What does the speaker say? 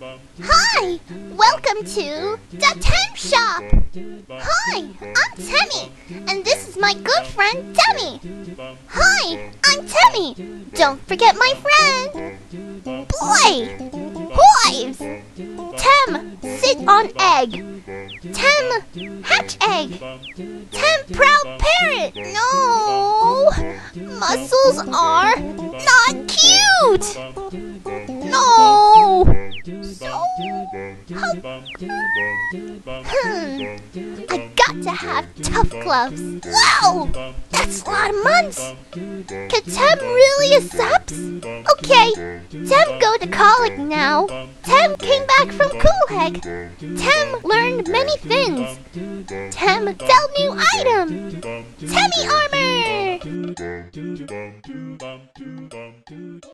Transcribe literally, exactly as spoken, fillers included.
Hi! Welcome to the Tem Shop! Hi, I'm Temmie, and this is my good friend Temmie. Hi, I'm Temmie. Don't forget my friend. Boy! Boys! Tem, sit on egg. Tem, hatch egg. Tem, proud parrot. No! Muscles are not cute! No! So, hmm, I got to have tough gloves. Wow! That's a lot of months. Can Tem really accept? Okay, Tem go to college now. Tem came back from Coolheg. Tem learned many things. Tem sell new item. Temmie armor!